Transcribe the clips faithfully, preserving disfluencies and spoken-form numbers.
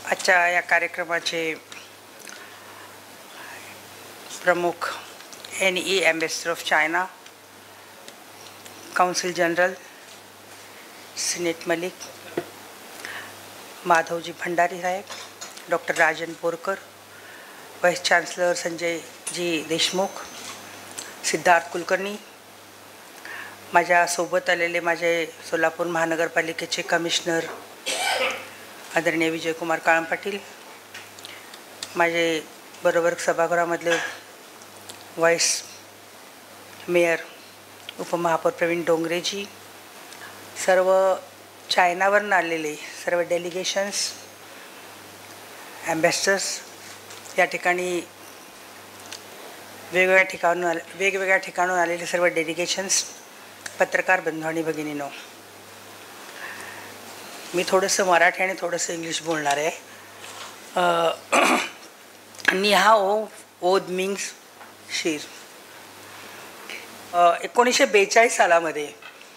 आजच्या या कार्यक्रमाचे प्रमुख N E ambassador of China, council general senate Malik, Madhavji Bhandari साहेब, doctor Rajan Borkar, vice chancellor Sanjay ji Deshmukh, Siddharth Kulkarni, माझ्या सोबत आलेले माझे सोलापूर महानगरपालिकेचे कमिशनर आदरणीय विजयकुमार काळम पाटील, माझे बरोबर सभागृहामधले वाइस मेयर उपमहापौर प्रवीण डोंगरेजी, सर्व चायनावरून आलेले सर्व डेलिगेशन्स, ॲम्बॅसडर्स, या ठिकाणी वेगवेगळ्या ठिकाणून वेगवेगळ्या ठिकाणून आलेले सर्व डेलिगेशन्स, पत्रकार बंधू आणि भगिनींनो, मी थोडंसं मराठी आणि थोडंसं इंग्लिश बोलणार आहे. निहा ओ ओद मिंग्स शीर. एकोणीसशे बेचाळीस सालामध्ये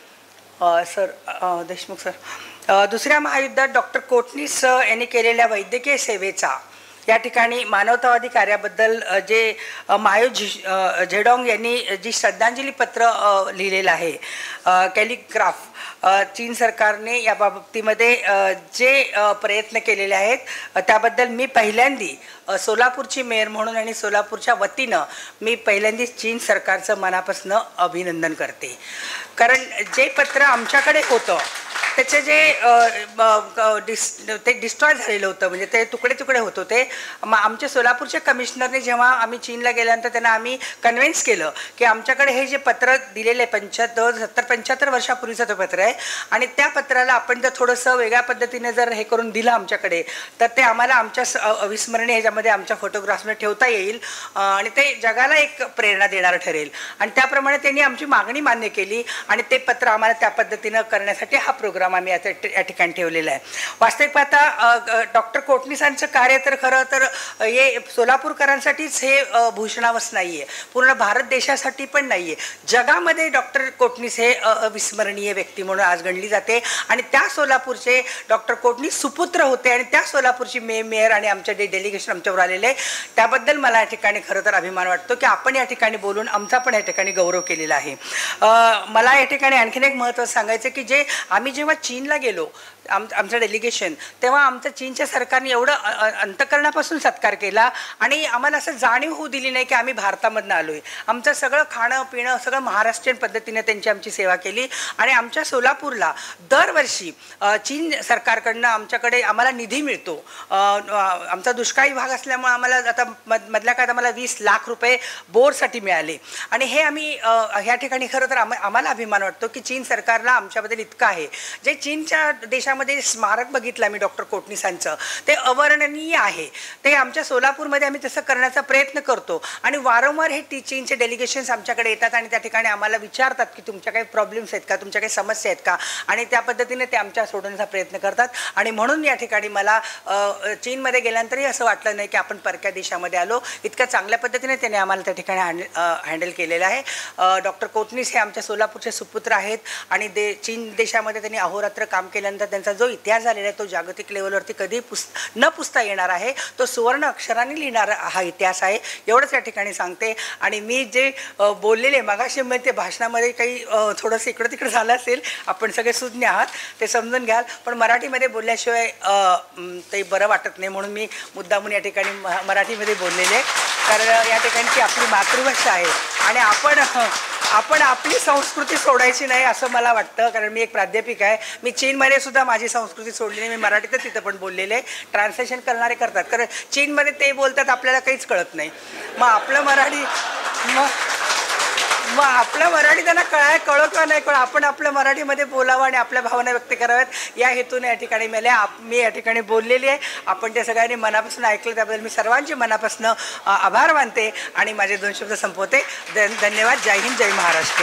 सर देशमुख सर दुसऱ्या महायुद्धात डॉक्टर कोटणीस यांनी केलेल्या वैद्यकीय सेवेचा या ठिकाणी मानवतावादी कार्याबद्दल जे मायो झेडॉंग यांनी जी श्रद्धांजली पत्र लिहिलेलं आहे, कॅलिग्राफ, चीन सरकारने या बाबतीमध्ये जे प्रयत्न केलेले आहेत त्याबद्दल मी पहिल्यांदी सोलापूरची मेयर म्हणून आणि सोलापूरच्या वतीनं मी पहिल्यांदाच चीन सरकारचं मनापासून अभिनंदन करते. कारण जे पत्र आमच्याकडे होतं त्याचे जे डिस ते डिस्ट्रॉय झालेलं होतं, म्हणजे ते तुकडे तुकडे होत होते. मग आमच्या सोलापूरच्या कमिशनरने जेव्हा आम्ही चीनला गेल्यानंतर त्यांना आम्ही कन्व्हिन्स केलं की आमच्याकडे हे जे पत्र दिलेलं आहे पंच्याहत्तर सत्तर पंच्याहत्तर वर्षापूर्वीचं ते पत्र आहे आणि त्या पत्राला आपण जर थोडंसं वेगळ्या पद्धतीने जर हे करून दिलं आमच्याकडे तर ते आम्हाला आमच्या अविस्मरणीय ह्याच्यामध्ये आमच्या फोटोग्राफ्समध्ये ठेवता येईल आणि ते जगाला एक प्रेरणा देणारं ठरेल. आणि त्याप्रमाणे त्यांनी आमची मागणी मान्य केली आणि ते पत्र आम्हाला त्या पद्धतीनं करण्यासाठी हा प्रोग्राम आम्ही आता या ठिकाणी ठेवलेला आहे. वास्तविक पाहता डॉक्टर कोटणीसांचं कार्य तर खरं तर हे सोलापूरकरांसाठीच हे भूषणावच नाही आहे, पूर्ण भारत देशासाठी पण नाही आहे. जगामध्ये डॉक्टर कोटणीस हे अविस्मरणीय व्यक्ती म्हणून आज गणली जाते आणि त्या सोलापूरचे डॉक्टर कोटणीस सुपुत्र होते आणि त्या सोलापूरची मे मेयर आणि आमच्या जे डेलिगेशन आमच्यावर आलेले त्याबद्दल मला या ठिकाणी खरं तर अभिमान वाटतो की आपण या ठिकाणी बोलून आमचा पण या ठिकाणी गौरव केलेला आहे. मला या ठिकाणी आणखीन एक महत्त्वाचं सांगायचं की जे आम्ही जेव्हा चीनला गेलो आम आमचं डेलिगेशन तेव्हा आमचं चीनच्या सरकारने एवढं अंतकरणापासून सत्कार केला आणि आम्हाला असं जाणीव होऊ दिली नाही की आम्ही भारतामधून आलो आहे. आमचं सगळं खाणं पिणं सगळं महाराष्ट्रीयन पद्धतीने त्यांची आमची सेवा केली आणि आमच्या सोलापूरला दरवर्षी चीन सरकारकडनं आमच्याकडे आम्हाला निधी मिळतो. आमचा दुष्काळी भाग असल्यामुळे आम्हाला आता मध मधल्या काळात आम्हाला वीस लाख रुपये बोरसाठी मिळाले आणि हे आम्ही ह्या ठिकाणी खरं तर आम आम्हाला अभिमान वाटतो की चीन सरकारला आमच्याबद्दल इतकं आहे. जे चीनच्या देशामध्ये स्मारक बघितलं मी डॉक्टर कोटणीसांचं ते अवर्णनीय आहे. ते आमच्या सोलापूरमध्ये आम्ही तसं करण्याचा प्रयत्न करतो आणि वारंवार हे टी चीनचे डेलिगेशन्स आमच्याकडे येतात आणि त्या ठिकाणी आम्हाला विचारतात की तुमच्या काही प्रॉब्लेम्स आहेत का, तुमच्या काही समस्या आहेत का, आणि त्या पद्धतीने ते आमच्या सोडवण्याचा प्रयत्न करतात. आणि म्हणून या ठिकाणी मला चीनमध्ये गेल्यानंतरही असं वाटलं नाही की आपण परक्या देशामध्ये आलो. इतक्या चांगल्या पद्धतीने त्याने आम्हाला त्या ठिकाणी हँडल हँडल केलेलं आहे. डॉक्टर कोटणीस हे आमच्या सोलापूरचे सुपुत्र आहेत आणि दे चीन देशामध्ये त्यांनी अहोरात्र काम केल्यानंतर त्यांचा जो इतिहास झालेला आहे तो जागतिक लेवलवरती कधी पुस न पुसता येणार आहे. तो सुवर्ण अक्षरांनी लिहिणारा हा इतिहास आहे एवढंच या ठिकाणी सांगते. आणि मी जे बोललेले मगाशी मी ते भाषणामध्ये काही थोडंसं इकडं तिकडं झालं असेल, आपण सगळे सुज्ञ आहात ते समजून घ्याल, पण मराठीमध्ये बोलल्याशिवाय ते बरं वाटत नाही म्हणून मी मुद्दामून या ठिकाणी मराठीमध्ये बोललेले. कारण या ठिकाणची आपली मातृभाषा आहे आणि आपण आपण आपली संस्कृती सोडायची नाही असं मला वाटतं. कारण मी एक प्राध्यापिका आहे, मी चीनमध्ये सुद्धा माझी संस्कृती सोडली नाही. मी मराठीतच तिथं पण बोललेले, ट्रान्सलेशन करणारे करतात. कारण चीनमध्ये ते बोलतात आपल्याला काहीच कळत नाही. मग आपलं मराठी मग मग आपलं मराठी त्यांना कळाय कळो किंवा नाही कळो, आपण आपलं मराठीमध्ये बोलावं आणि आपल्या भावना व्यक्त कराव्यात या हेतूने या ठिकाणी मला मी या ठिकाणी बोललेली आहे. आपण त्या सगळ्यांनी मनापासून ऐकलं त्याबद्दल मी सर्वांचे मनापासून आभार मानते आणि माझे दोन शब्द संपवते. धन्यवाद. जय हिंद, जय Maharashtra.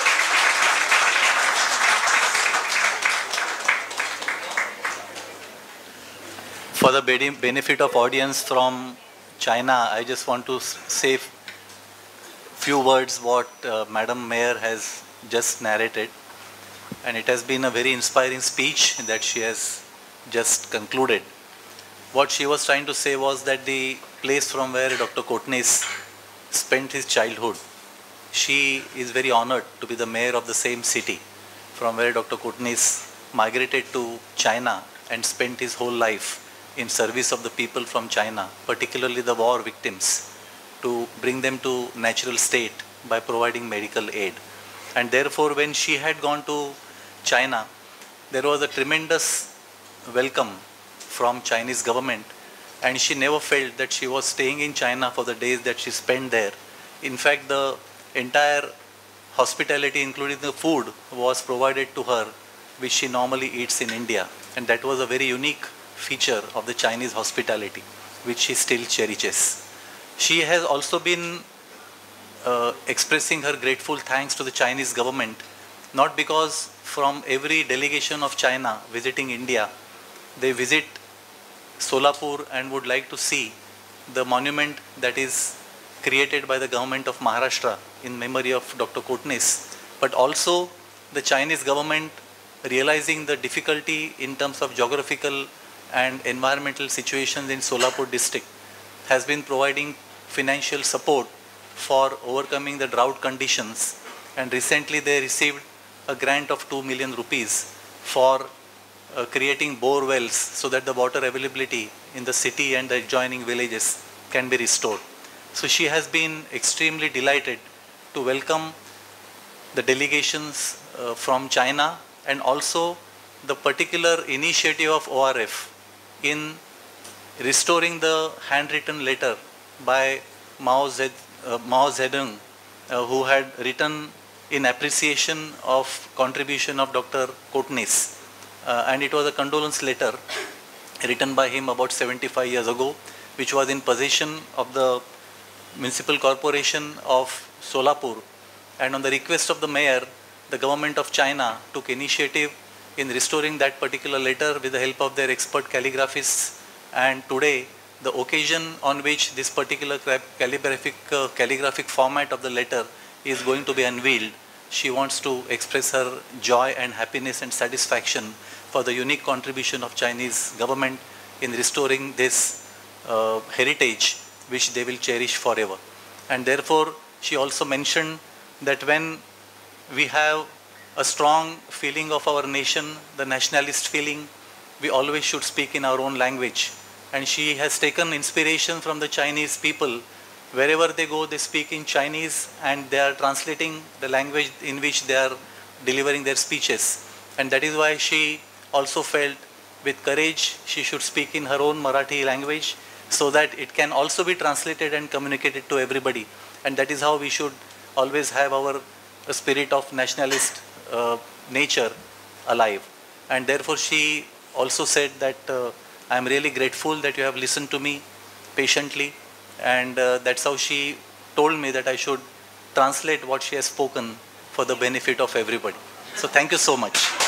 For the benefit of audience from China, I just want to say few words what uh, Madam Mayor has just narrated, and it has been a very inspiring speech that she has just concluded. what she was trying to say was that the place from where Doctor Kotnis spent his childhood, she is very honored to be the mayor of the same city from where Doctor Kotnis migrated to China and spent his whole life in service of the people from China, particularly the war victims, to bring them to natural state by providing medical aid. And therefore, when she had gone to China, there was a tremendous welcome from Chinese government, and she never felt that she was staying in China for the days that she spent there. In fact, the entire hospitality, including the food, was provided to her, which she normally eats in India. And that was a very unique feature of the Chinese hospitality, which she still cherishes. She has also been uh, expressing her grateful thanks to the Chinese government, not because from every delegation of China visiting India, they visit Solapur and would like to see the monument that is created by the government of Maharashtra in memory of Doctor Kotnis, but also the Chinese government, realizing the difficulty in terms of geographical and environmental situations in Solapur district, has been providing financial support for overcoming the drought conditions, and recently they received a grant of two million rupees for uh, creating bore wells so that the water availability in the city and the adjoining villages can be restored. So she has been extremely delighted to welcome the delegations uh, from China, and also the particular initiative of O R F in restoring the handwritten letter by Mao, Zed, uh, Mao Zedong, uh, who had written in appreciation of contribution of Doctor Kotnis. Uh, and it was a condolence letter written by him about seventy-five years ago, which was in possession of the Municipal Corporation of Solapur. And on the request of the mayor, the government of China took initiative in restoring that particular letter with the help of their expert calligraphists. And today, the occasion on which this particular calligraphic, uh, calligraphic format of the letter is going to be unveiled, she wants to express her joy and happiness and satisfaction for the unique contribution of Chinese government in restoring this uh, heritage, which they will cherish forever. And therefore, she also mentioned that when we have a strong feeling of our nation, the nationalist feeling, we always should speak in our own language. And she has taken inspiration from the Chinese people. Wherever they go, they speak in Chinese, and they are translating the language in which they are delivering their speeches. And that is why she also felt with courage she should speak in her own Marathi language, so that it can also be translated and communicated to everybody. And that is how we should always have our spirit of nationalist uh, nature alive. And therefore she also said that uh, I am really grateful that you have listened to me patiently, and uh, that's how she told me that I should translate what she has spoken for the benefit of everybody. So thank you so much.